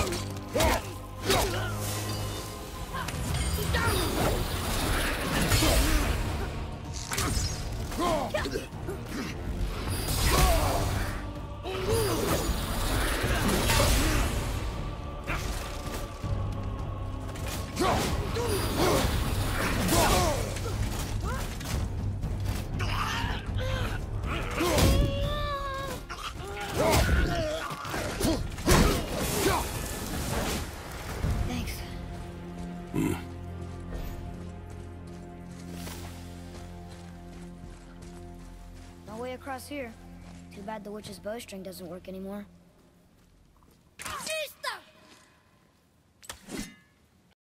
No way across here. Too bad the witch's bowstring doesn't work anymore.